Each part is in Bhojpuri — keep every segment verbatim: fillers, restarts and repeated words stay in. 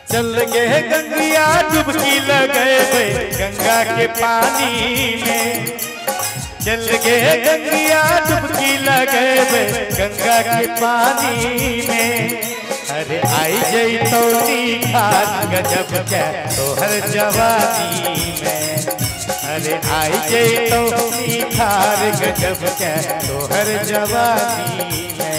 चल गए गंगिया डुबकी लगे गंगा के पानी में। चल गए गंगिया डुबकी लगे गंगा के पानी में। अरे आई जई तो निखार गजब क्या तोहर जवानी में। अरे आई जई तो निखार गजब क्या तोहर जवानी में।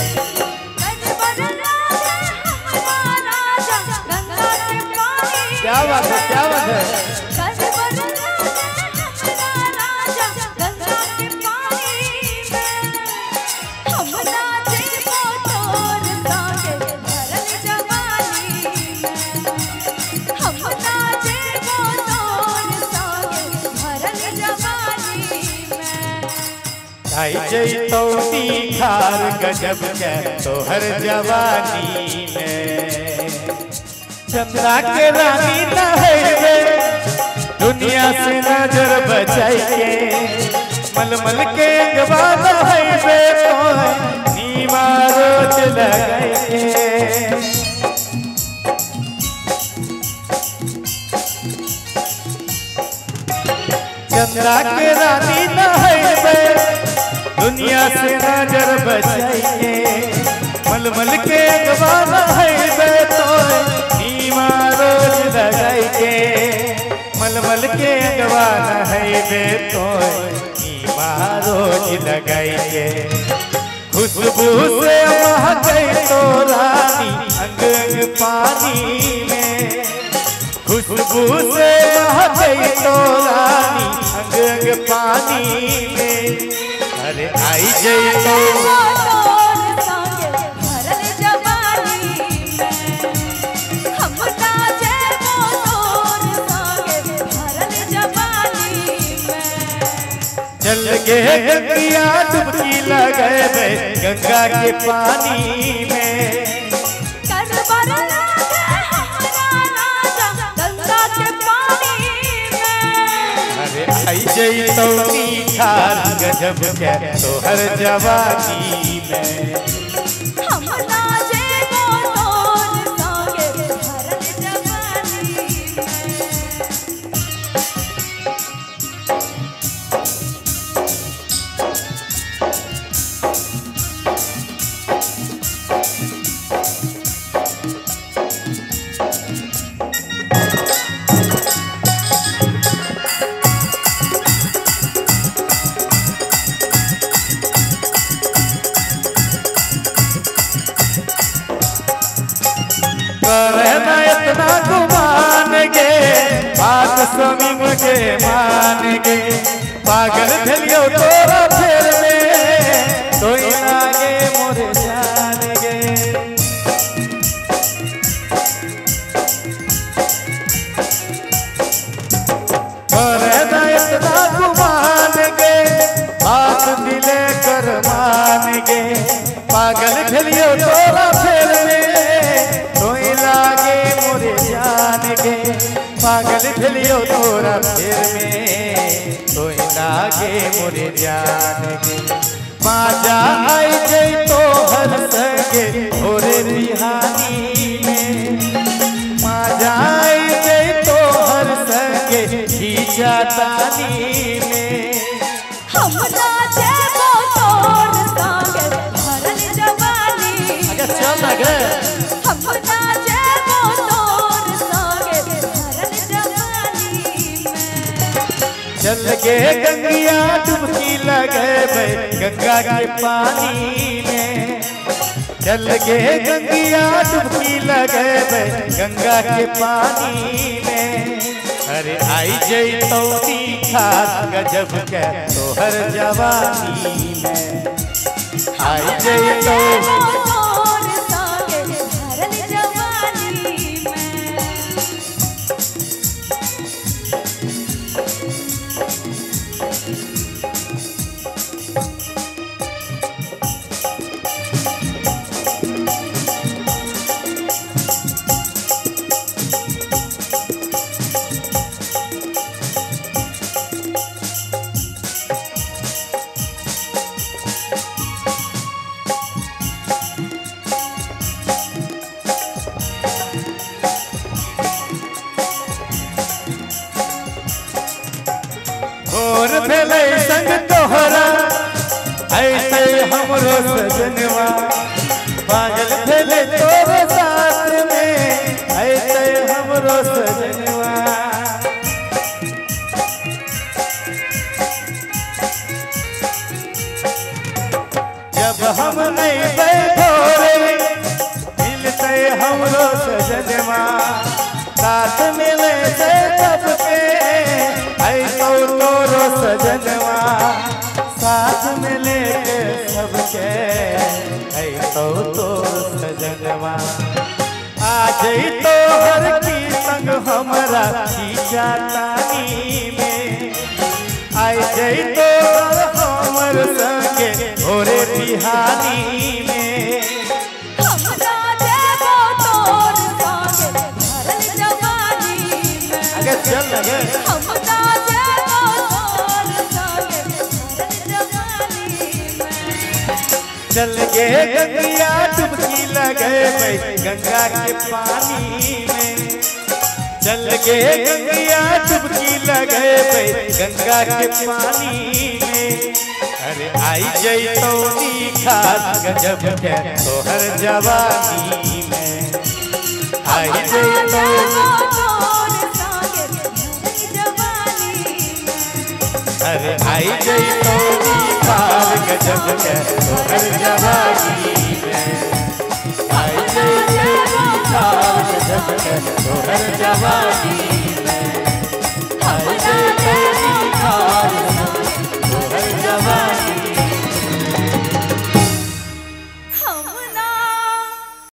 क्या बात है, क्या बात है। आई जई तो निखार गजब क्या तोहर जवानी में। चंद्रा के रानी नहैबे दुनिया से नजर बचाई के। मलमल के अगवा नहैबे तो नीमा रोज लगाई के। चंद्रा के रानी नहैबे दुनिया से नजर बचाइए। मलमल के अगवा नहैबे तो नीमा रोज लगाइए। मलमल के अगवा नहैबे तो नीमा रोज लगाइए। खुशबू से महके तो रानी अंग अंग पानी में। खुशबू से महके तो रानी अंग अंग पानी में। अरे आई जई तो चल गए गंगिया डुबकी लगे गंगा के पानी में। अरे आई जई तो निखार गजब क्या तोहर जवानी में। रहना इतना गुमान गे बात स्वामी मुझे मान गे। पागल भेलियो तोरा फेर में तो लागे मोरे जान गे। रहना इतना गुमान गे बात दिले कर मान गे। पागल भेलियो तोरा फेर में लागे मोरे जान गे। पागल भेलियो तोरा फेर में तो लागे मोरे जान गे। बाजा आई जई तो हर संगे भोरे रिहानी में। बाजा आई जई तो हर संगे खींचा तानी में। चल लगे चल गए गंगिया डुबकी लगे गंगा के पानी में। चल गए गंगिया डुबकी लगे गंगा के पानी में। अरे आई जई तो निखार गजब क्या तोहर जवानी में। आई जई तो हमरो सजनवा पागल भेले तोरे साथ में ऐसे हमरो सजनवा। जब हम नहीं बैठोरे मिलते हमरो सजनवा साथ मिले से सबके ऐसो तोरो सजनवा साथ मिले सबके ऐसो तोरो सजनवा। आज तो हर की संग हमारा खींचा तानी में आई जई तो हमर संगे भोरे बिहानी में। हमरा देबो तोर संगे भरल जवानी में आगे चल लगे हमरा देबो तोर संगे भरल जवानी में। चल गे गंगिया डुबकी लगे गंगा के पानी में। चल गे गंगिया डुबकी लगे गंगा के पानी में। अरे आई जई तो निखार गजब के तोहर जवानी में। आई जई तो तोर संगे भरल जवानी में। अरे आई जई तो निखार गजब के तोहर जवानी में। आई जई तो निखार गजब के तोहर जवानी में। आई जई तो निखार